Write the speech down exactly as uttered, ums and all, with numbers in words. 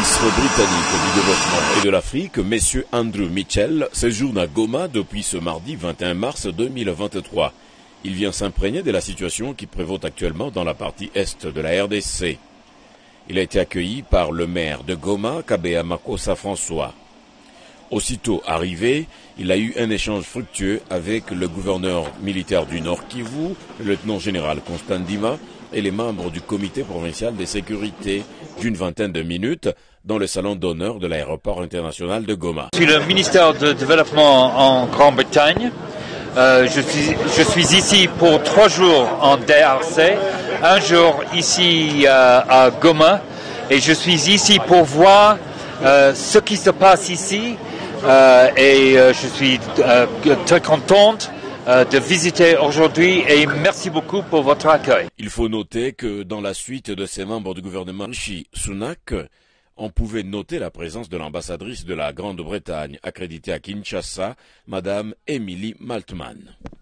ministre britannique du Développement et de l'Afrique, M. Andrew Mitchell, séjourne à Goma depuis ce mardi vingt et un mars deux mille vingt-trois. Il vient s'imprégner de la situation qui prévaut actuellement dans la partie est de la R D C. Il a été accueilli par le maire de Goma, Kabea Makossa François. Aussitôt arrivé, il a eu un échange fructueux avec le gouverneur militaire du Nord Kivu, le lieutenant-général Constant Ndima, et les membres du comité provincial de sécurité d'une vingtaine de minutes dans le salon d'honneur de l'aéroport international de Goma. Je suis le ministère de Développement en Grande-Bretagne. Euh, je, suis, je suis ici pour trois jours en D R C, un jour ici euh, à Goma, et je suis ici pour voir euh, ce qui se passe ici, euh, et euh, je suis euh, très contente de visiter aujourd'hui et merci beaucoup pour votre accueil. Il faut noter que dans la suite de ces membres du gouvernement Rishi Sunak, on pouvait noter la présence de l'ambassadrice de la Grande-Bretagne accréditée à Kinshasa, Madame Emily Maltman.